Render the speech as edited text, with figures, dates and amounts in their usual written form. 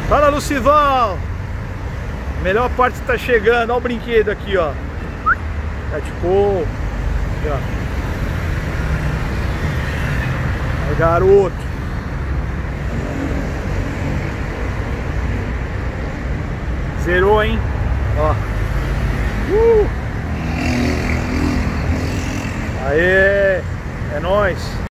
Fala, Lucivão! A melhor parte tá chegando. Olha o brinquedo aqui, ó. Catcall. Aqui, ó. Aí, garoto. Zerou, hein? Ó. Aê! É nóis!